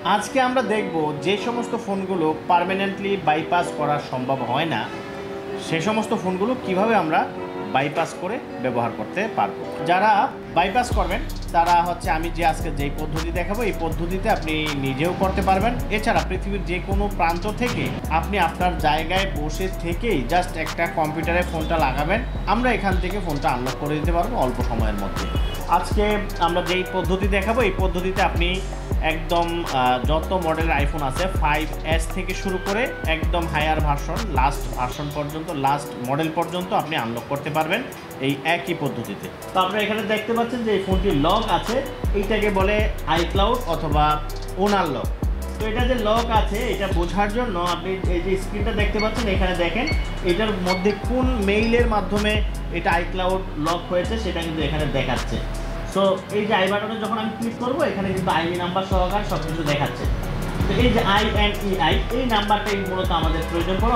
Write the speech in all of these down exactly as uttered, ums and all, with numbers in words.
আজকে আমরা দেখব যে সমস্ত ফোনগুলো পার্মানেন্টলি বাইপাস করা সম্ভব হয় না সে সমস্ত ফোনগুলো কিভাবে আমরা বাইপাস করে ব্যবহার করতে পারবো। যারা বাইপাস করবেন তারা হচ্ছে আমি যে আজকে যেই পদ্ধতি দেখাবো এই পদ্ধতিতে আপনি নিজেও করতে পারবেন। এছাড়া পৃথিবীর যে কোনো প্রান্ত থেকে আপনি আপনার জায়গায় বসে থেকেই জাস্ট একটা কম্পিউটারে ফোনটা লাগাবেন, আমরা এখান থেকে ফোনটা আনলক করে দিতে পারবো অল্প সময়ের মধ্যে। আজকে আমরা যেই পদ্ধতি দেখাবো এই পদ্ধতিতে আপনি একদম যত মডেলের আইফোন আছে ফাইভ এস থেকে শুরু করে একদম হায়ার ভার্সন লাস্ট ভার্সন পর্যন্ত লাস্ট মডেল পর্যন্ত আপনি আনলক করতে পারবেন এই একই পদ্ধতিতে। তো আপনারা এখানে দেখতে পাচ্ছেন যে এই ফোনটির লক আছে, এইটাকে বলে আইক্লাউড অথবা ওনার লক। তো এটা যে লক আছে এটা বোঝার জন্য আপনি এই যে স্ক্রিনটা দেখতে পাচ্ছেন এখানে দেখেন এটার মধ্যে কোন মেইলের মাধ্যমে এটা আইক্লাউড লক হয়েছে সেটা কিন্তু এখানে দেখাচ্ছে। সো এই যে আই বাটনে যখন আমি ক্লিক করবো এখানে কিন্তু আইডি নাম্বার সহকারে সব কিছু দেখাচ্ছে। তো এই যে আই এন ই আই এই নাম্বারটাই মূলত আমাদের প্রয়োজন পড়ে।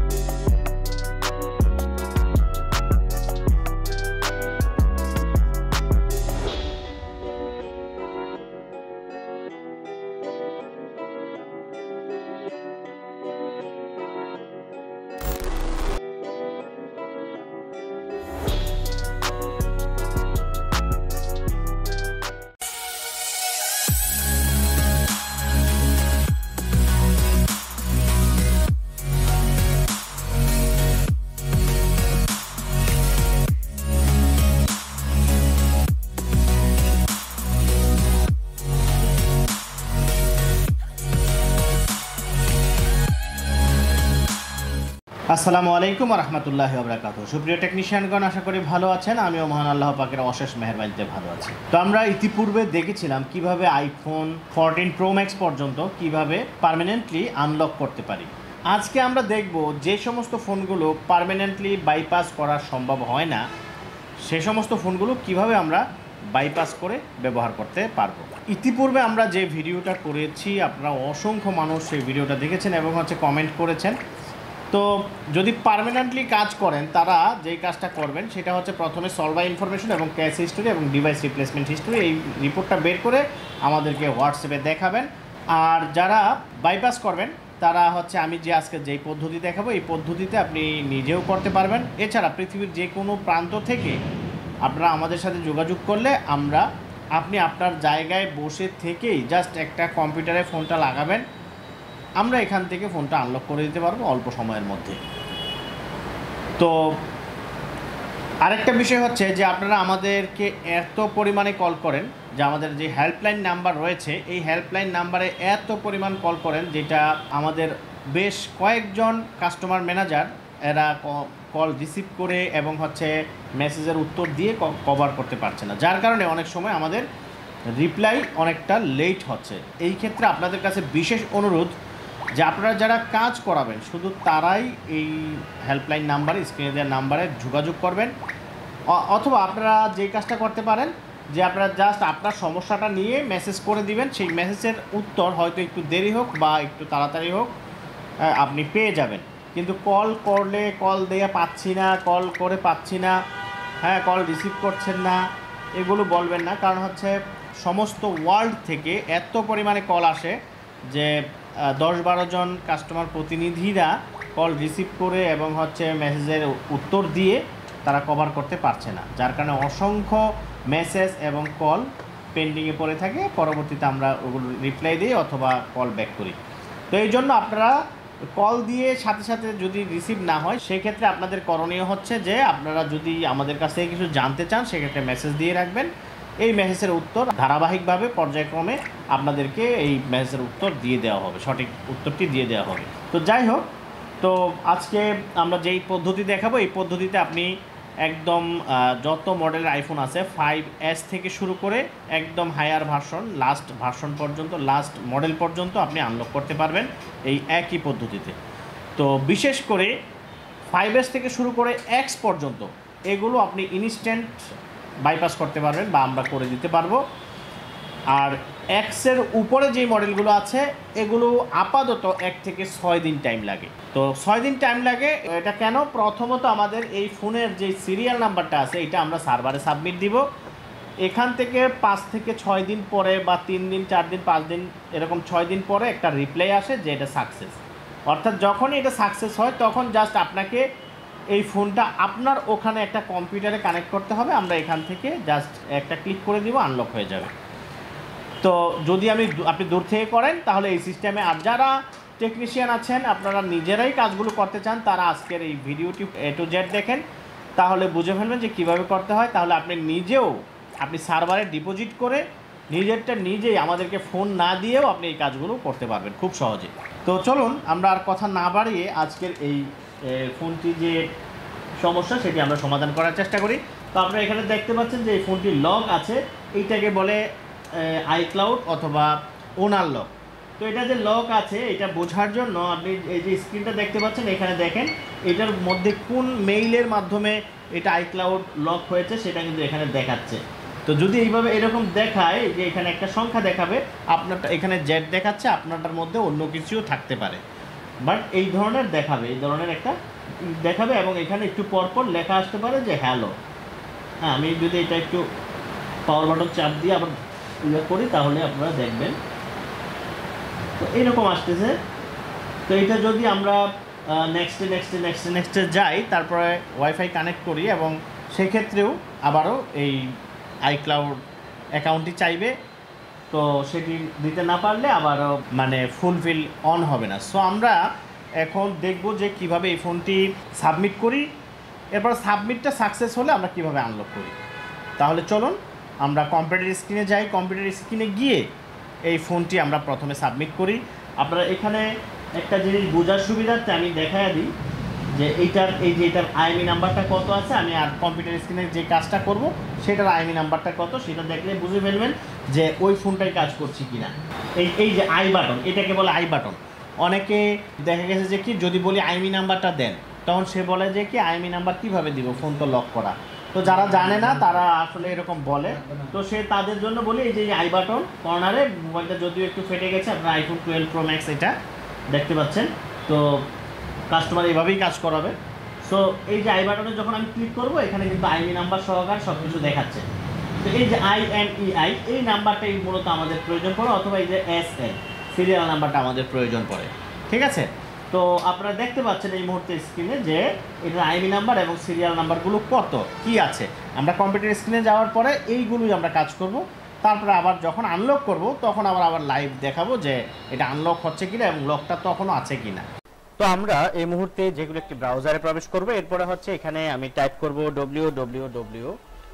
আসসালামু আলাইকুম রহমতুল্লাহি ওয়া বারাকাতুহু। সুপ্রিয় টেকনিশিয়ানগণ, আশা করি ভালো আছেন। আমিও মহান আল্লাহ পাকের অশেষ মেহেরবানিতে ভালো আছি। তো আমরা ইতিপূর্বে দেখেছিলাম কিভাবে আইফোন ফোরটিন প্রো ম্যাক্স পর্যন্ত কিভাবে পার্মানেন্টলি আনলক করতে পারি। আজকে আমরা দেখব যে সমস্ত ফোনগুলো পার্মানেন্টলি বাইপাস করা সম্ভব হয় না সে সমস্ত ফোনগুলো কিভাবে আমরা বাইপাস করে ব্যবহার করতে পারবো। ইতিপূর্বে আমরা যে ভিডিওটা করেছি আপনারা অসংখ্য মানুষ সেই ভিডিওটা দেখেছেন এবং হচ্ছে কমেন্ট করেছেন। তো যদি পার্মানেন্টলি কাজ করেন তারা যেই কাজটা করবেন সেটা হচ্ছে প্রথমে সলভ বাই ইনফরমেশন এবং ক্যাশ হিস্টোরি এবং ডিভাইস রিপ্লেসমেন্ট হিস্টোরি এই রিপোর্টটা বের করে আমাদেরকে হোয়াটসঅ্যাপে দেখাবেন। আর যারা বাইপাস করবেন তারা হচ্ছে আমি যে আজকে যেই পদ্ধতি দেখাবো এই পদ্ধতিতে আপনি নিজেও করতে পারবেন। এছাড়া পৃথিবীর যে কোনো প্রান্ত থেকে আপনারা আমাদের সাথে যোগাযোগ করলে আমরা আপনি আপনার জায়গায় বসে থেকেই জাস্ট একটা কম্পিউটারে ফোনটা লাগাবেন, আমরা এখান থেকে ফোনটা আনলক করে দিতে পারবো অল্প সময়ের মধ্যে। তো আরেকটা বিষয় হচ্ছে যে আপনারা আমাদেরকে এত পরিমাণে কল করেন যে আমাদের যে হেল্পলাইন নাম্বার রয়েছে এই হেল্পলাইন নাম্বারে এত পরিমাণ কল করেন যেটা আমাদের বেশ কয়েকজন কাস্টমার ম্যানেজার এরা কল রিসিভ করে এবং হচ্ছে মেসেজের উত্তর দিয়ে কভার করতে পারছে না, যার কারণে অনেক সময় আমাদের রিপ্লাই অনেকটা লেট হচ্ছে। এই ক্ষেত্রে আপনাদের কাছে বিশেষ অনুরোধ যে আপনারা যারা কাজ করাবেন শুধু তারাই এই হেল্পলাইন নাম্বারে স্ক্রিনে দেওয়ার নাম্বারে যোগাযোগ করবেন। অথবা আপনারা যেই কাজটা করতে পারেন যে আপনারা জাস্ট আপনার সমস্যাটা নিয়ে মেসেজ করে দিবেন, সেই মেসেজের উত্তর হয়তো একটু দেরি হোক বা একটু তাড়াতাড়ি হোক আপনি পেয়ে যাবেন। কিন্তু কল করলে কল দিয়ে পাচ্ছি না, কল করে পাচ্ছি না, হ্যাঁ কল রিসিভ করছেন না এগুলো বলবেন না। কারণ হচ্ছে সমস্ত ওয়ার্ল্ড থেকে এত পরিমাণে কল আসে যে দশ বারো জন কাস্টমার প্রতিনিধিরা কল রিসিভ করে এবং হচ্ছে মেসেজের উত্তর দিয়ে তারা কভার করতে পারছে না, যার কারণে অসংখ্য মেসেজ এবং কল পেন্ডিংয়ে পড়ে থাকে। পরবর্তীতে আমরা ওগুলো রিপ্লাই দিই অথবা কল ব্যাক করি। তো এই জন্য আপনারা কল দিয়ে সাথে সাথে যদি রিসিভ না হয় সেক্ষেত্রে আপনাদের করণীয় হচ্ছে যে আপনারা যদি আমাদের কাছ থেকে কিছু জানতে চান সেক্ষেত্রে মেসেজ দিয়ে রাখবেন। এই মেসেজের উত্তর ধারাবাহিকভাবে পর্যায়ক্রমে আপনাদেরকে এই মেসেজের উত্তর দিয়ে দেওয়া হবে, সঠিক উত্তরটি দিয়ে দেওয়া হবে। তো যাই হোক, তো আজকে আমরা যেই পদ্ধতি দেখাবো এই পদ্ধতিতে আপনি একদম যত মডেলের আইফোন আছে ফাইভ এস থেকে শুরু করে একদম হায়ার ভার্সন লাস্ট ভার্সন পর্যন্ত লাস্ট মডেল পর্যন্ত আপনি আনলক করতে পারবেন এই একই পদ্ধতিতে। তো বিশেষ করে ফাইভ এস থেকে শুরু করে এক্স পর্যন্ত এগুলো আপনি ইনস্ট্যান্ট বাইপাস করতে পারবেন বা আমরা করে দিতে পারবো। আর এক্সের উপরে যে মডেলগুলো আছে এগুলো আপাতত এক থেকে ছয় দিন টাইম লাগে। তো ছয় দিন টাইম লাগে এটা কেন? প্রথমত আমাদের এই ফোনের যে সিরিয়াল নাম্বারটা আছে এটা আমরা সার্ভারে সাবমিট দিব। এখান থেকে পাঁচ থেকে ছয় দিন পরে বা তিন দিন চার দিন পাঁচ দিন এরকম ছয় দিন পরে একটা রিপ্লাই আসে যে এটা সাকসেস। অর্থাৎ যখনই এটা সাকসেস হয় তখন জাস্ট আপনাকে এই ফোনটা আপনার ওখানে একটা কম্পিউটারে কানেক্ট করতে হবে, আমরা এখান থেকে জাস্ট একটা ক্লিক করে দিব, আনলক হয়ে যাবে। তো যদি আমি আপনি দূর থেকে করেন তাহলে এই সিস্টেমে, আর যারা টেকনিশিয়ান আছেন আপনারা নিজেরাই কাজগুলো করতে চান তারা আজকের এই ভিডিওটি এ টু জেড দেখেন, তাহলে বুঝে ফেলবেন যে কীভাবে করতে হয়। তাহলে আপনি নিজেও আপনি সার্ভারে ডিপোজিট করে নিজেরটা নিজেই আমাদেরকে ফোন না দিয়েও আপনি এই কাজগুলো করতে পারবেন খুব সহজে। তো চলুন আমরা আর কথা না বাড়িয়ে আজকের এই ফোনটি যে সমস্যা সেটি আমরা সমাধান করার চেষ্টা করি। তো আপনারা এখানে দেখতে পাচ্ছেন যে এই ফোনটি লক আছে, এইটাকে বলে আইক্লাউড অথবা ওনার লক। তো এটা যে লক আছে এটা বোঝার জন্য আপনি এই যে স্ক্রিনটা দেখতে পাচ্ছেন এখানে দেখেন এটার মধ্যে কোন মেইলের মাধ্যমে এটা আইক্লাউড লক হয়েছে সেটা কিন্তু এখানে দেখাচ্ছে। তো যদি এইভাবে এরকম দেখায় যে এখানে একটা সংখ্যা দেখাবে, আপনারটা এখানে জেড দেখাচ্ছে, আপনারটার মধ্যে অন্য কিছুও থাকতে পারে, বাট এই ধরনের দেখাবে, এই ধরনের একটা দেখাবে এবং এখানে একটু পরপর লেখা আসতে পারে যে হ্যালো। হ্যাঁ, আমি যদি এটা একটু পাওয়ার বাটন চাপ দিয়ে আবার ইয়ে করি তাহলে আপনারা দেখবেন তো এইরকম আসতেছে। তো এটা যদি আমরা নেক্সটে নেক্সটে নেক্সটে নেক্সটে যাই তারপরে ওয়াইফাই কানেক্ট করি এবং সেক্ষেত্রেও আবারও এই আইক্লাউড অ্যাকাউন্টটি চাইবে, তো সেটি দিতে না পারলে আবারও মানে ফুলফিল অন হবে না। সো আমরা এখন দেখব যে কিভাবে এই ফোনটি সাবমিট করি, এরপর সাবমিটটা সাকসেস হলে আমরা কিভাবে আনলক করি। তাহলে চলুন আমরা কম্পিউটার স্ক্রিনে যাই, কম্পিউটার স্ক্রিনে গিয়ে এই ফোনটি আমরা প্রথমে সাবমিট করি। আপনারা এখানে একটা জিনিস বোঝার সুবিধার্থে আমি দেখাই দিই যে এইটার এই যে এটার আইএমই নাম্বারটা কত আছে, আমি আর কম্পিউটার স্ক্রিনে যে কাজটা করব সেটার আইএমই নাম্বারটা কত সেটা দেখলে বুঝে ফেলবেন যে ওই ফোনটাই কাজ করছে কিনা। এই এই যে আই বাটন, এটাকে বলে আই বাটন। অনেকে দেখা গেছে যে কি যদি বলি আইএমই নাম্বারটা দেন তখন সে বলে যে কি আইএমই নাম্বার কীভাবে দিব, ফোন তো লক করা। তো যারা জানে না তারা আসলে এরকম বলে, তো সে তাদের জন্য বলি এই যে আই বাটন কর্নারে, মোবাইলটা যদিও একটু ফেটে গেছে, আপনার আইফোন টুয়েলভ প্রো ম্যাক্স এটা দেখতে পাচ্ছেন, তো কাস্টমার এইভাবেই কাজ করাবে। সো এই যে আই বাটনে যখন আমি ক্লিক করব এখানে কিন্তু আইএমই নাম্বার সহকারে সব কিছু দেখাচ্ছে। তো এই যে আই এন ই আই এই নাম্বারটাই মূলত আমাদের প্রয়োজন পড়ে, অথবা এই যে এস এন সিরিয়াল নাম্বারটা আমাদের প্রয়োজন পড়ে, ঠিক আছে। তো আপনারা দেখতে পাচ্ছেন এই মুহূর্তে স্ক্রিনে যে এটার আইএমই নাম্বার এবং সিরিয়াল নাম্বারগুলো কত কি আছে। আমরা কম্পিউটার স্ক্রিনে যাওয়ার পরে এইগুলোই আমরা কাজ করব, তারপরে আবার যখন আনলক করব তখন আবার আবার লাইভ দেখাবো যে এটা আনলক হচ্ছে কিনা এবং লকটা তখনও আছে কিনা। তো আমরা এই মুহূর্তে যেগুলো একটি ব্রাউজারে প্রবেশ করব, এরপরে হচ্ছে এখানে আমি টাইপ করব W W W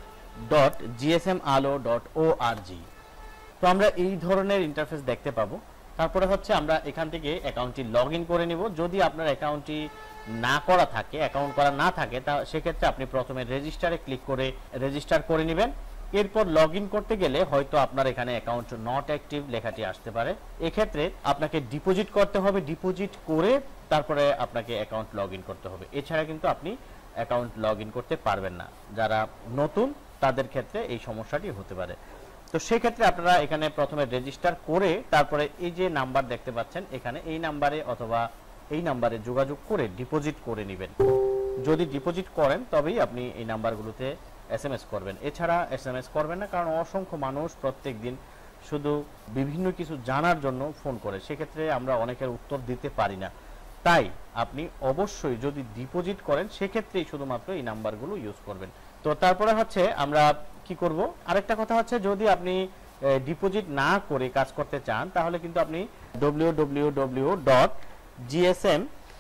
dot G S M Alo dot O R G. তো আমরা এই ধরনের ইন্টারফেস দেখতে পাবো। তারপরে হচ্ছে আমরা এখান থেকে অ্যাকাউন্টটি লগ ইন করে নিব। যদি আপনার অ্যাকাউন্টটি না করা থাকে, অ্যাকাউন্ট করা না থাকে, তা সেক্ষেত্রে আপনি প্রথমে রেজিস্টারে ক্লিক করে রেজিস্টার করে নেবেন। এরপর লগ ইন করতে গেলে হয়তো আপনার এখানে অ্যাকাউন্ট নট অ্যাক্টিভ লেখাটি আসতে পারে। এক্ষেত্রে আপনাকে ডিপোজিট করতে হবে, ডিপোজিট করে তারপরে আপনাকে অ্যাকাউন্ট লগ ইন করতে হবে। এছাড়া কিন্তু আপনি অ্যাকাউন্ট লগ ইন করতে পারবেন না। যারা নতুন তাদের ক্ষেত্রে এই সমস্যাটি হতে পারে। তো সেক্ষেত্রে আপনারা এখানে প্রথমে রেজিস্টার করে তারপরে এই যে নাম্বার দেখতে পাচ্ছেন এখানে এই নাম্বারে অথবা এই নাম্বারে যোগাযোগ করে ডিপোজিট করে নেবেন। যদি ডিপোজিট করেন তবেই আপনি এই নাম্বারগুলোতে এস এম এস করবেন, এছাড়া এস এম এস করবেন না, কারণ অসংখ্য মানুষ প্রত্যেক দিন শুধু বিভিন্ন কিছু জানার জন্য ফোন করে, সেক্ষেত্রে আমরা অনেকের উত্তর দিতে পারি না। তাই আপনি অবশ্যই যদি ডিপোজিট করেন সেক্ষেত্রেই শুধুমাত্র এই নাম্বারগুলো ইউজ করবেন। তো তারপরে হচ্ছে আমরা কি করব, আরেকটা কথা হচ্ছে যদি আপনি ডিপোজিট না করে কাজ করতে চান তাহলে কিন্তু আপনি W W W dot G S M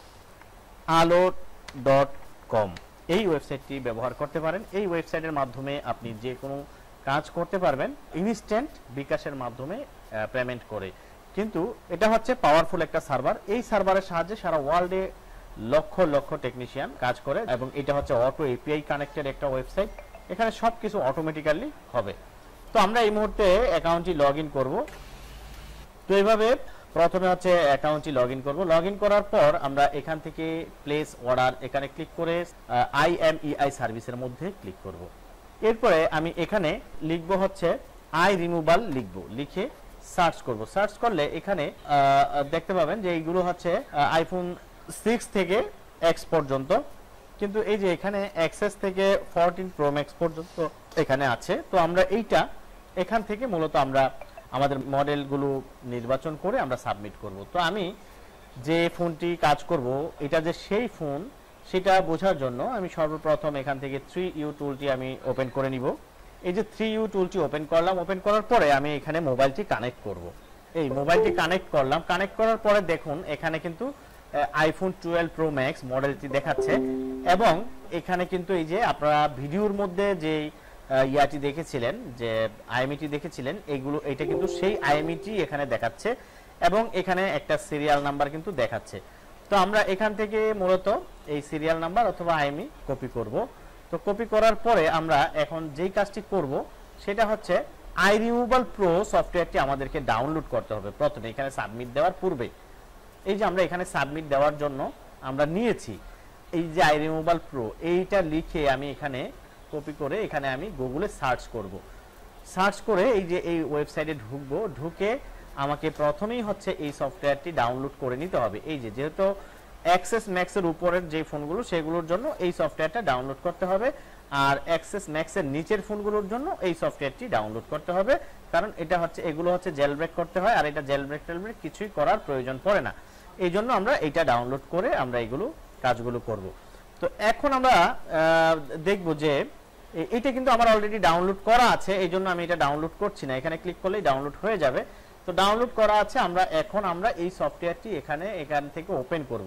Alo dot com এই ওয়েবসাইটটি ব্যবহার করতে পারেন। এই ওয়েবসাইটের মাধ্যমে আপনি যে কোনো কাজ করতে পারবেন ইনস্ট্যান্ট বিকাশের মাধ্যমে পেমেন্ট করে। কিন্তু এটা হচ্ছে পাওয়ারফুল একটা সার্ভার, এই সার্ভারের সাহায্যে সারা ওয়ার্ল্ডে লক্ষ লক্ষ টেকনিশিয়ান কাজ করে এবং এটা হচ্ছে অটো এপিআই কানেক্টেড একটা ওয়েবসাইট, এখানে সব কিছু অটোমেটিক্যালি হবে। তো আমরা এই মুহূর্তে অ্যাকাউন্টটি লগ ইন করবো। তো এইভাবে প্রথমে হচ্ছে অ্যাকাউন্টটি লগ ইন করবো। লগ ইন করার পর আমরা এখান থেকে প্লেস অর্ডার এখানে ক্লিক করে আই এম ই আই সার্ভিসের মধ্যে ক্লিক করব। এরপরে আমি এখানে লিখব হচ্ছে আই রিমুভাল লিখব, লিখে সার্চ করব। সার্চ করলে এখানে দেখতে পাবেন যে এইগুলো হচ্ছে আইফোন সিক্স থেকে এক্স পর্যন্ত, কিন্তু এই যে এখানে এক্সএস থেকে ফোরটিন প্রো ম্যাক্স পর্যন্ত এখানে আছে। তো আমরা এইটা এখান থেকে মূলত আমরা আমাদের মডেলগুলো নির্বাচন করে আমরা সাবমিট করব। তো আমি যে ফোনটি কাজ করব এটা যে সেই ফোন সেটা বোঝার জন্য আমি সর্বপ্রথম এখান থেকে থ্রি ইউ টুলটি আমি ওপেন করে নিব। এই যে থ্রি ইউ টুলটি ওপেন করলাম, ওপেন করার পরে আমি এখানে মোবাইলটি কানেক্ট করব। এই মোবাইলটি কানেক্ট করলাম, কানেক্ট করার পরে দেখুন এখানে কিন্তু আইফোন টুয়েলভ প্রো ম্যাক্স মডেলটি দেখাচ্ছে এবং এখানে কিন্তু এই যে আপনারা ভিডিওর মধ্যে যে ইয়াটি দেখেছিলেন, যে আইএমইটি দেখেছিলেন, এইগুলো এটা কিন্তু সেই আইএমইটি এখানে দেখাচ্ছে এবং এখানে একটা সিরিয়াল নাম্বার কিন্তু দেখাচ্ছে। তো আমরা এখান থেকে মূলত এই সিরিয়াল নাম্বার অথবা আইএমই কপি করব। তো কপি করার পরে আমরা এখন যেই কাজটি করব সেটা হচ্ছে আই রিমুভাল প্রো সফটওয়্যারটি আমাদেরকে ডাউনলোড করতে হবে প্রথমে এখানে সাবমিট দেওয়ার পূর্বে। এই যে আমরা এখানে সাবমিট দেওয়ার জন্য আমরা নিয়েছি এই যে আই রিমুভাল প্রো, এইটা লিখে আমি এখানে কপি করে এখানে আমি গুগলে সার্চ করব। সার্চ করে এই যে এই ওয়েবসাইটে ঢুকবো, ঢুকে আমাকে প্রথমেই হচ্ছে এই সফটওয়্যারটি ডাউনলোড করে নিতে হবে। এই যে যেহেতু অ্যাক্সেস ম্যাক্সের উপরের যে ফোনগুলো সেগুলোর জন্য এই সফটওয়্যারটা ডাউনলোড করতে হবে, আর অ্যাক্সেস ম্যাক্সের নিচের ফোনগুলোর জন্য এই সফটওয়্যারটি ডাউনলোড করতে হবে, কারণ এটা হচ্ছে এগুলো হচ্ছে জেলব্রেক করতে হয় আর এটা জেলব্রেক টেলব্রেক কিছুই করার প্রয়োজন পড়ে না। এই জন্য আমরা এটা ডাউনলোড করে আমরা এগুলো কাজগুলো করব। তো এখন আমরা দেখব যে এটা কিন্তু আমার অলরেডি ডাউনলোড করা আছে, এই জন্য আমি এটা ডাউনলোড করছি না, এখানে ক্লিক করলেই ডাউনলোড হয়ে যাবে। তো ডাউনলোড করা আছে, আমরা এখন আমরা এই সফটওয়্যারটি এখানে এখান থেকে ওপেন করব।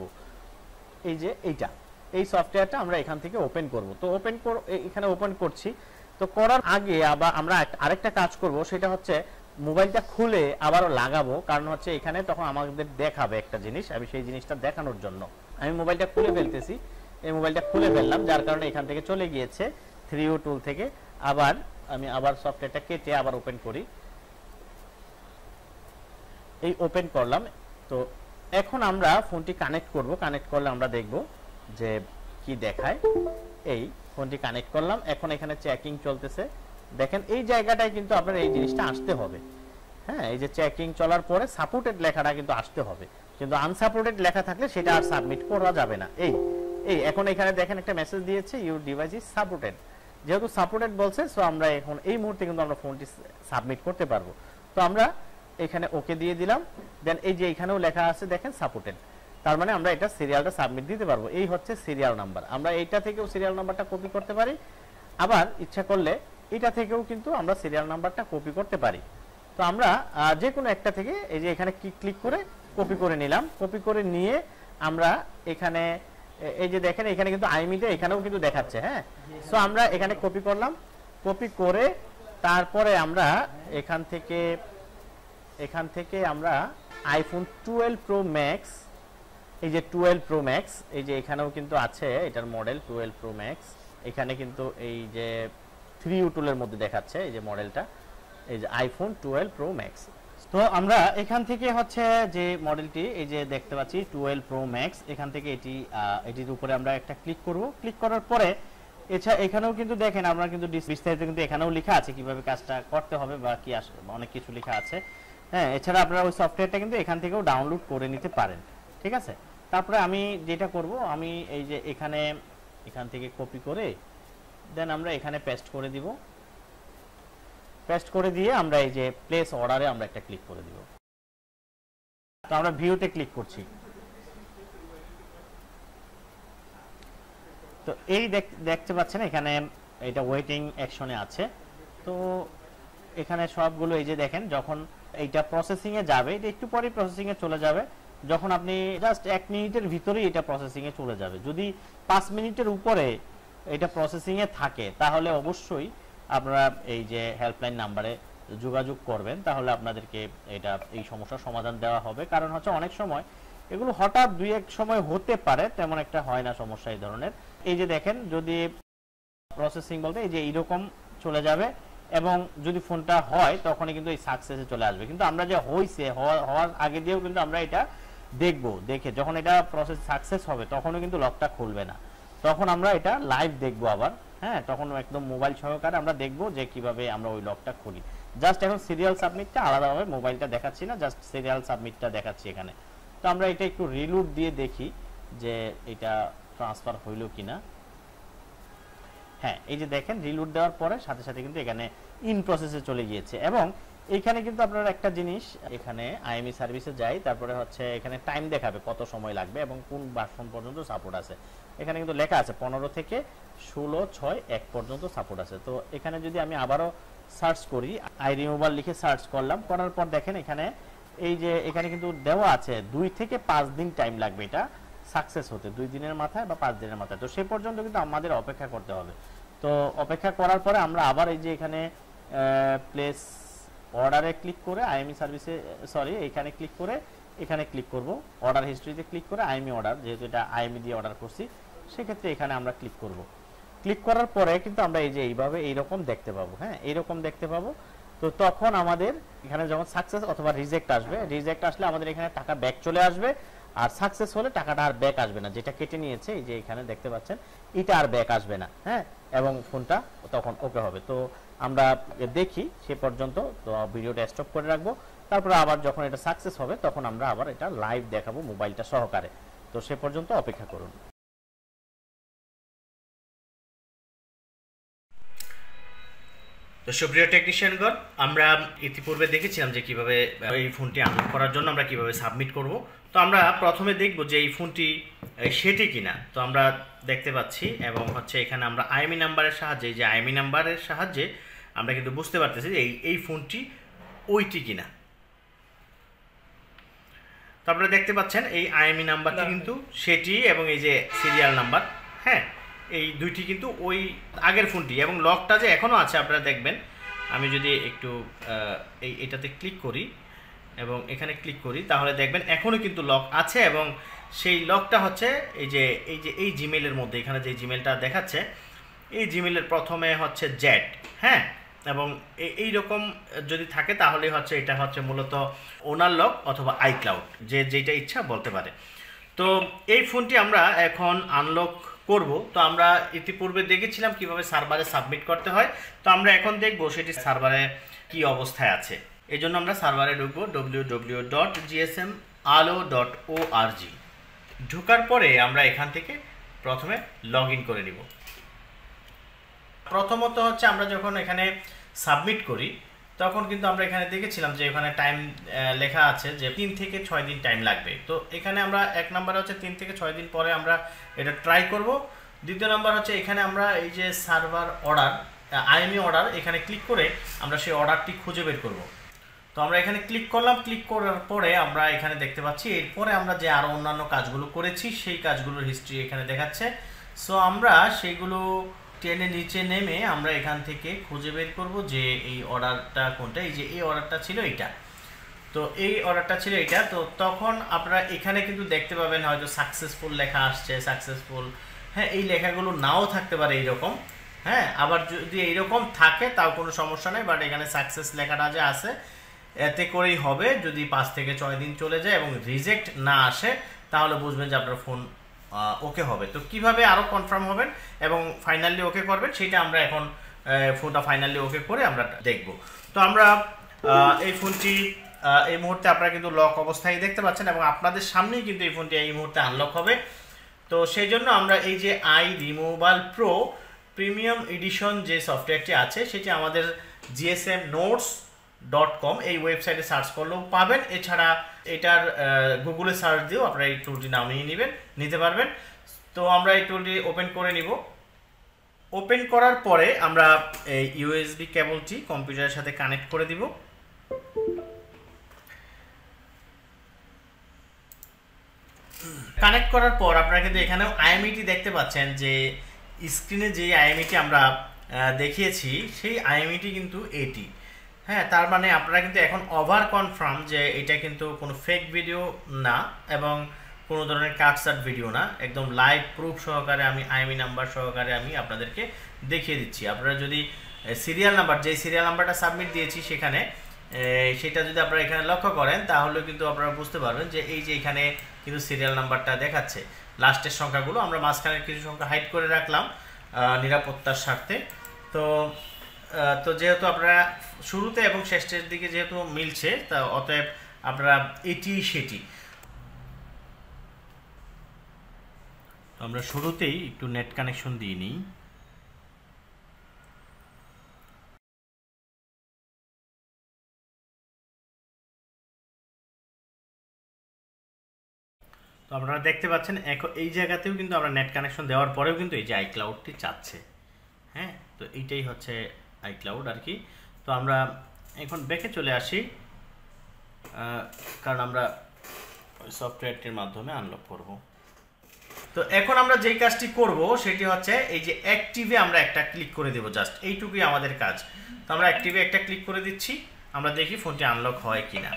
এই যে এইটা এই সফটওয়্যারটা আমরা এখান থেকে ওপেন করব। তো ওপেন এখানে ওপেন করছি। তো করার আগে আবার আমরা আরেকটা কাজ করব, সেটা হচ্ছে মোবাইলটা খুলে আবারও লাগাবো, কারণ হচ্ছে এখানে তখন আমাদের দেখাবে একটা জিনিস, আমি সেই জিনিসটা দেখানোর জন্য আমি মোবাইলটা খুলে ফেলতেছি। এই মোবাইলটা খুলে ফেললাম, যার কারণে এখান থেকে চলে গিয়েছে থ্রি ইউ টুল থেকে। আবার আমি আবার সফটওয়্যারটা কেটে আবার ওপেন করি, এই ওপেন করলাম। তো এখন আমরা ফোনটি কানেক্ট করব, কানেক্ট করলে আমরা দেখব যে কি দেখায়। এই ফোনটি কানেক্ট করলাম, এখন এখানে চেকিং চলতেছে। দেখেন এই জায়গাটায় কিন্তু আপনার এই জিনিসটা আসতে হবে। হ্যাঁ, এই যে চেকিং চলার পরে সাপোর্টেড লেখাটা কিন্তু আসতে হবে, কিন্তু আনসাপোর্টেড লেখা থাকলে সেটা আর সাবমিট করা যাবে না। এই এই এখন এখানে দেখেন একটা মেসেজ দিয়েছে, ইউর ডিভাইস ইজ সাপোর্টেড। যেহেতু সাপোর্টেড বলছে, সো আমরা এখন এই মুহূর্তে কিন্তু আমরা ফোনটি সাবমিট করতে পারবো। তো আমরা এখানে ওকে দিয়ে দিলাম। দেন এই যে এখানেও লেখা আছে দেখেন সাপোর্টেড, তার মানে আমরা এটা সিরিয়ালটা সাবমিট দিতে পারবো। এই হচ্ছে সিরিয়াল নাম্বার। আমরা এইটা থেকেও সিরিয়াল নাম্বারটা কপি করতে পারি, আবার ইচ্ছা করলে এটা থেকেও কিন্তু আমরা সিরিয়াল নাম্বারটা কপি করতে পারি। তো আমরা যে কোনো একটা থেকে এই যে এখানে ক্লিক করে কপি করে নিলাম। কপি করে নিয়ে আমরা এখানে এই যে দেখেন এখানে কিন্তু আইএমইতে এখানেও কিন্তু দেখাচ্ছে। হ্যাঁ, সো আমরা এখানে কপি করলাম, কপি করে তারপরে আমরা এখান থেকে এখান থেকে আমরা আইফোন টুয়েলভ প্রো ম্যাক্স, এই যে টুয়েলভ প্রো ম্যাক্স, এই যে এখানেও কিন্তু আছে এটার মডেল টুয়েলভ প্রো ম্যাক্স। এখানে কিন্তু এই যে থ্রি ইউ টুলের মধ্যে দেখাচ্ছে এই যে মডেলটা, এই যে আইফোন টুয়েলভ প্রো ম্যাক্স। তো আমরা এখান থেকে হচ্ছে যে মডেলটি এই যে দেখতে পাচ্ছি টুয়েলভ প্রো ম্যাক্স, এখান থেকে এটি এটির উপরে আমরা একটা ক্লিক করব। ক্লিক করার পরে এছাড়া এখানেও কিন্তু দেখেন আমরা কিন্তু বিস্তারিত কিন্তু এখানেও লেখা আছে কিভাবে কাজটা করতে হবে বা কি অনেক কিছু লেখা আছে। হ্যাঁ, এছাড়া আপনারা ওই সফটওয়্যারটা কিন্তু এখান থেকেও ডাউনলোড করে নিতে পারেন। ঠিক আছে, তারপরে আমি যেটা করব, আমি এই যে এখানে এখান থেকে কপি করে দেন আমরা এখানে পেস্ট করে দিব। পেস্ট করে দিয়ে আমরা এই যে প্লেস অর্ডারে আমরা একটা ক্লিক করে দিব। তো আমরা ভিউতে ক্লিক করছি। তো এই দেখতে পাচ্ছেন এখানে এটা ওয়েটিং অ্যাকশনে আছে। তো এখানে সবগুলো এই যে দেখেন যখন এইটা প্রসেসিং এ যাবে, এটা একটু পরে প্রসেসিং এ চলে যাবে। যখন আপনি জাস্ট এক মিনিটের ভিতরেই এটা প্রসেসিং এ চলে যাবে। যদি পাঁচ মিনিটের উপরে এটা প্রসেসিং এ থাকে তাহলে অবশ্যই আপনারা এই যে হেল্পলাইন নাম্বারে যোগাযোগ করবেন, তাহলে আপনাদেরকে এটা এই সমস্যার সমাধান দেওয়া হবে। কারণ হচ্ছে অনেক সময় এগুলো হঠাৎ দুই এক সময় হতে পারে, তেমন একটা হয় না সমস্যা এই ধরনের। এই যে দেখেন যদি প্রসেসিং বলতে এই যে এইরকম চলে যাবে এবং যদি ফোনটা হয় তখনই কিন্তু এই সাকসেসে চলে আসবে। কিন্তু আমরা যে হইছে হওয়ার আগে দিয়েও কিন্তু আমরা এটা দেখব, দেখে যখন এটা প্রসেস সাকসেস হবে তখনও কিন্তু লকটা খুলবে না, তখন আমরা এটা লাইভ দেখব আবার। হ্যাঁ, তখন একদম মোবাইল সহকারে আমরা দেখব যে কিভাবে আমরা ওই লকটা খুলি। জাস্ট এখন সিরিয়াল সাবমিটটা আলাদাভাবে মোবাইলটা দেখাচ্ছি না, জাস্ট সিরিয়াল সাবমিটটা দেখাচ্ছি এখানে। তো আমরা এটা একটু রিলুট দিয়ে দেখি যে এটা ট্রান্সফার হইল কিনা। হ্যাঁ এই যে দেখেন রিলোড দেওয়ার পরে সাথে সাথে কিন্তু এখানে ইন প্রসেসে চলে গিয়েছে। এবং এখানে কিন্তু আপনারা একটা জিনিস, এখানে আইএমই সার্ভিসে যাই, তারপরে হচ্ছে এখানে টাইম দেখাবে কত সময় লাগবে এবং কোন ভার্সন পর্যন্ত সাপোর্ট আছে। এখানে কিন্তু লেখা আছে পনেরো থেকে ষোলো ছয় এক পর্যন্ত সাপোর্ট আছে। তো এখানে যদি আমি আবারও সার্চ করি, আই রিমুভাল লিখে সার্চ করলাম, করার পর দেখেন এখানে এই যে এখানে কিন্তু দেওয়া আছে দুই থেকে পাঁচ দিন টাইম লাগবে এটা সাকসেস হতে, দুই দিনের মাথায় বা পাঁচ দিনের মাথায়। তো সেই পর্যন্ত কিন্তু আমাদের অপেক্ষা করতে হবে। তো অপেক্ষা করার পরে আমরা আবার এই যে এখানে প্লেস অর্ডারে ক্লিক করে আইএমই সার্ভিসে সরি এখানে ক্লিক করে এখানে ক্লিক করব, অর্ডার হিস্ট্রিতে ক্লিক করে আইএমই অর্ডার, যেহেতু এটা আইএমই দিয়ে অর্ডার করছি সেক্ষেত্রে এখানে আমরা ক্লিক করব। ক্লিক করার পরে কিন্তু আমরা এই যে এইভাবে এইরকম দেখতে পাবো, হ্যাঁ এইরকম দেখতে পাবো। তো তখন আমাদের এখানে যখন সাকসেস অথবা রিজেক্ট আসবে, রিজেক্ট আসলে আমাদের এখানে টাকা ব্যাক চলে আসবে, আর সাকসেস হলে টাকাটা আর ব্যাক আসবে না, যেটা কেটে নিয়েছে এই যে এখানে দেখতে পাচ্ছেন এটা আর ব্যাক আসবে না, হ্যাঁ এবং ফোনটা তখন ওকে হবে। তো আমরা দেখি সে পর্যন্ত, তো ভিডিওটা স্টপ করে রাখবো, তারপরে আবার যখন এটা সাকসেস হবে তখন আমরা আবার এটা লাইভ দেখাবো মোবাইলটা সহকারে। তো সে পর্যন্ত অপেক্ষা করুন। তো সুপ্রিয় টেকনিশিয়ানগণ, আমরা ইতিপূর্বে দেখেছিলাম যে কিভাবে এই ফোনটি আনলক করার জন্য আমরা কিভাবে সাবমিট করব। তো আমরা প্রথমে দেখব যে এই ফোনটি সেটি কিনা। তো আমরা দেখতে পাচ্ছি এবং হচ্ছে এখানে আমরা আইএমই নাম্বারের সাহায্যে, যে আইএমই নাম্বারের সাহায্যে আমরা কিন্তু বুঝতে পারতেছি যে এই এই ফোনটি ওইটি কিনা। তো আপনারা দেখতে পাচ্ছেন এই আইএমই নাম্বারটি কিন্তু সেটি এবং এই যে সিরিয়াল নাম্বার, হ্যাঁ এই দুইটি কিন্তু ওই আগের ফোনটি, এবং লকটা যে এখনও আছে আপনারা দেখবেন। আমি যদি একটু এই এটাতে ক্লিক করি এবং এখানে ক্লিক করি তাহলে দেখবেন এখনও কিন্তু লক আছে, এবং সেই লকটা হচ্ছে এই যে এই যে এই জিমেলের মধ্যে, এখানে যে জিমেলটা দেখাচ্ছে এই জিমেলের প্রথমে হচ্ছে জেড, হ্যাঁ এবং এই রকম যদি থাকে তাহলে হচ্ছে এটা হচ্ছে মূলত ওনার লক অথবা আইক্লাউড, যে যেটা ইচ্ছা বলতে পারে। তো এই ফোনটি আমরা এখন আনলক করব। তো আমরা ইতিপূর্বে দেখেছিলাম কিভাবে সার্ভারে সাবমিট করতে হয়। তো আমরা এখন দেখব সেটি সার্ভারে কি অবস্থায় আছে। এই জন্য আমরা সার্ভারে ঢুকবো W W W dot G S M Alo dot O R G. ঢোকার পরে আমরা এখান থেকে প্রথমে লগ ইন করে নিব। প্রথমত হচ্ছে আমরা যখন এখানে সাবমিট করি তখন কিন্তু আমরা এখানে দেখেছিলাম যে এখানে টাইম লেখা আছে যে তিন থেকে ছয় দিন টাইম লাগবে। তো এখানে আমরা এক নাম্বার হচ্ছে তিন থেকে ছয় দিন পরে আমরা এটা ট্রাই করব। দ্বিতীয় নাম্বার হচ্ছে এখানে আমরা এই যে সার্ভার অর্ডার আইএমই অর্ডার, এখানে ক্লিক করে আমরা সেই অর্ডারটি খুঁজে বের করব। তো আমরা এখানে ক্লিক করলাম, ক্লিক করার পরে আমরা এখানে দেখতে পাচ্ছি এরপরে আমরা যে আরও অন্যান্য কাজগুলো করেছি সেই কাজগুলোর হিস্ট্রি এখানে দেখাচ্ছে। সো আমরা সেইগুলো টেনে নিচে নেমে আমরা এখান থেকে খুঁজে বের করব যে এই অর্ডারটা কোনটা। এই যে এই অর্ডারটা ছিল এইটা, তো এই অর্ডারটা ছিল এইটা। তো তখন আপনারা এখানে কিন্তু দেখতে পাবেন হয়তো সাকসেসফুল লেখা আসছে, সাকসেসফুল, হ্যাঁ এই লেখাগুলো নাও থাকতে পারে এইরকম, হ্যাঁ আবার যদি এইরকম থাকে তাও কোনো সমস্যা নেই, বাট এখানে সাকসেস লেখাটা যে আছে এতে করেই হবে। যদি পাঁচ থেকে ছয় দিন চলে যায় এবং রিজেক্ট না আসে তাহলে বুঝবেন যে আপনার ফোন ওকে হবে। তো কিভাবে আরও কনফার্ম হবেন এবং ফাইনালি ওকে করবেন সেটা আমরা এখন ফোনটা ফাইনালি ওকে করে আমরা দেখব। তো আমরা এই ফোনটি এই মুহূর্তে আপনারা কিন্তু লক অবস্থায় দেখতে পাচ্ছেন এবং আপনাদের সামনেই কিন্তু এই ফোনটি এই মুহূর্তে আনলক হবে। তো সেই জন্য আমরা এই যে iRemoval pro premium edition যে সফটওয়্যারটি আছে সেটি আমাদের জিএসএম নোটস ডট কম এই ওয়েবসাইটে সার্চ করলেও পাবেন। এছাড়া এটার গুগলে সার্চ দিয়েও আপনারা এই টুলটি নামিয়ে নেবেন নিতে পারবেন। তো আমরা এই টুলটি ওপেন করে নিব। ওপেন করার পরে আমরা এই ইউএসবি কেবলটি কম্পিউটারের সাথে কানেক্ট করে দিব। কানেক্ট করার পর আপনারা কিন্তু এখানেও আইএমইটি দেখতে পাচ্ছেন যে স্ক্রিনে যে আইএমইটি আমরা দেখিয়েছি সেই আইএমইটি কিন্তু এটি, হ্যাঁ তার মানে আপনারা কিন্তু এখন ওভার কনফার্ম যে এটা কিন্তু কোনো ফেক ভিডিও না এবং কোনো ধরনের কাটসাট ভিডিও না, একদম লাইভ প্রুফ সহকারে আমি আইএমই নাম্বার সহকারে আমি আপনাদেরকে দেখিয়ে দিচ্ছি। আপনারা যদি সিরিয়াল নাম্বার যে সিরিয়াল নাম্বারটা সাবমিট দিয়েছি সেখানে সেটা যদি আপনারা এখানে লক্ষ্য করেন তাহলে কিন্তু আপনারা বুঝতে পারবেন যে এই যে এখানে কিন্তু সিরিয়াল নাম্বারটা দেখাচ্ছে, লাস্টের সংখ্যাগুলো আমরা মাঝখানের কিছু সংখ্যা হাইড করে রাখলাম নিরাপত্তার স্বার্থে। তো তো যেহেতু আপনারা শুরুতে এবং শেষের দিকে যেহেতু মিলছে তা অতএব আপনারা এটি সেটি। আমরা শুরুতেই একটু নেট কানেকশন দিয়ে নিই। তো আপনারা দেখতে পাচ্ছেন এখন এই জায়গাতেও কিন্তু আমরা নেট কানেকশন দেওয়ার পরেও কিন্তু এই যে আইক্লাউডটি চাচ্ছে। হ্যাঁ, তো এইটাই হচ্ছে আইক্লাউড আর কি। তো আমরা এখন ব্যাকে চলে আসি, কারণ আমরা ওই সফটওয়্যারটির মাধ্যমে আনলক করব। তো এখন আমরা যেই কাজটি করব সেটি হচ্ছে এই যে অ্যাক্টিভে আমরা একটা ক্লিক করে দেব, জাস্ট এইটুকুই আমাদের কাজ। তো আমরা অ্যাক্টিভে একটা ক্লিক করে দিচ্ছি, আমরা দেখি ফোনটি আনলক হয় কিনা।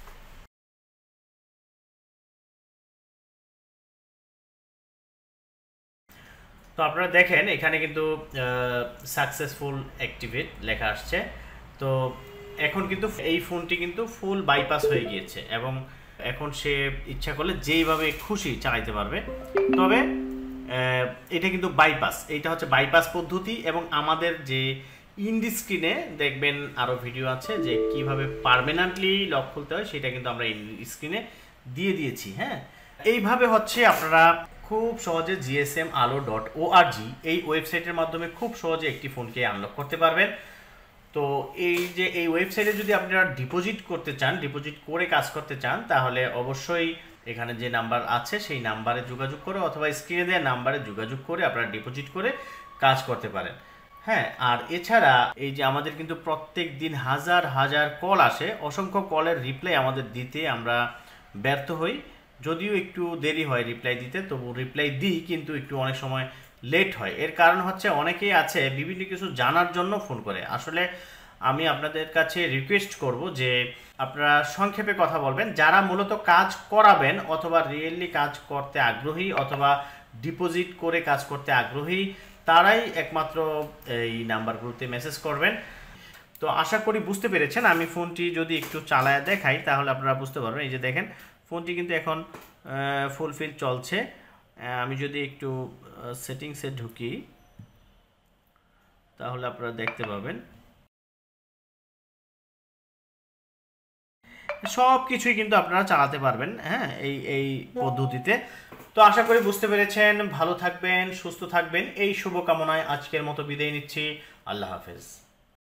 তো আপনারা দেখেন এখানে কিন্তু সাকসেসফুল অ্যাক্টিভেট লেখা আসছে। তো এখন কিন্তু এই ফোনটি কিন্তু ফুল বাইপাস হয়ে গিয়েছে এবং এখন সে ইচ্ছা করলে যেইভাবে খুশি চালাইতে পারবে। তবে এটা কিন্তু বাইপাস, এইটা হচ্ছে বাইপাস পদ্ধতি। এবং আমাদের যে ইন্ডি স্ক্রিনে দেখবেন আরও ভিডিও আছে যে কিভাবে পার্মানেন্টলি লক খুলতে হয়, সেটা কিন্তু আমরা ইন্ডি স্ক্রিনে দিয়ে দিয়েছি। হ্যাঁ, এইভাবে হচ্ছে আপনারা খুব সহজে জিএসএম আলো ডট ওআরজি এই ওয়েবসাইটের মাধ্যমে খুব সহজে একটি ফোনকে আনলক করতে পারবেন। তো এই যে এই ওয়েবসাইটে যদি আপনারা ডিপোজিট করতে চান, ডিপোজিট করে কাজ করতে চান, তাহলে অবশ্যই এখানে যে নাম্বার আছে সেই নাম্বারে যোগাযোগ করে অথবা স্ক্রিনে দেওয়া নাম্বারে যোগাযোগ করে আপনারা ডিপোজিট করে কাজ করতে পারেন। হ্যাঁ, আর এছাড়া এই যে আমাদের কিন্তু প্রত্যেক দিন হাজার হাজার কল আসে, অসংখ্য কলের রিপ্লাই আমাদের দিতে আমরা ব্যর্থ হই। যদিও একটু দেরি হয় রিপ্লাই দিতে, তবু রিপ্লাই দিই, কিন্তু একটু অনেক সময় লেট হয়। এর কারণ হচ্ছে অনেকেই আছে বিভিন্ন কিছু জানার জন্য ফোন করে। আসলে আমি আপনাদের কাছে রিকোয়েস্ট করব যে আপনারা সংক্ষেপে কথা বলবেন। যারা মূলত কাজ করাবেন অথবা রিয়েলি কাজ করতে আগ্রহী অথবা ডিপোজিট করে কাজ করতে আগ্রহী, তারাই একমাত্র এই নাম্বারগুলোতে মেসেজ করবেন। তো আশা করি বুঝতে পেরেছেন। আমি ফোনটি যদি একটু চালায় দেখাই তাহলে আপনারা বুঝতে পারবেন। এই যে দেখেন ফোনটি কিন্তু এখন ফুলফিল চলছে। আমি যদি একটু সেটিংসে ঢুকি তাহলে আপনারা দেখতে পাবেন সব কিছুই কিন্তু আপনারা চালাতে পারবেন। হ্যাঁ, এই এই পদ্ধতিতে। তো আশা করি বুঝতে পেরেছেন। ভালো থাকবেন, সুস্থ থাকবেন, এই শুভকামনায় আজকের মতো বিদায় নিচ্ছি। আল্লাহ হাফেজ।